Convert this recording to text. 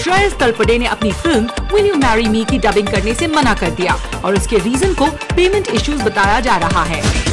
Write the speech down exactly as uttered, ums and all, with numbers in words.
श्रेयस तलपड़े ने अपनी film will you marry me की डबिंग करने से मना कर दिया और इसके रीजन को पेमेंट इश्यूज बताया जा रहा है।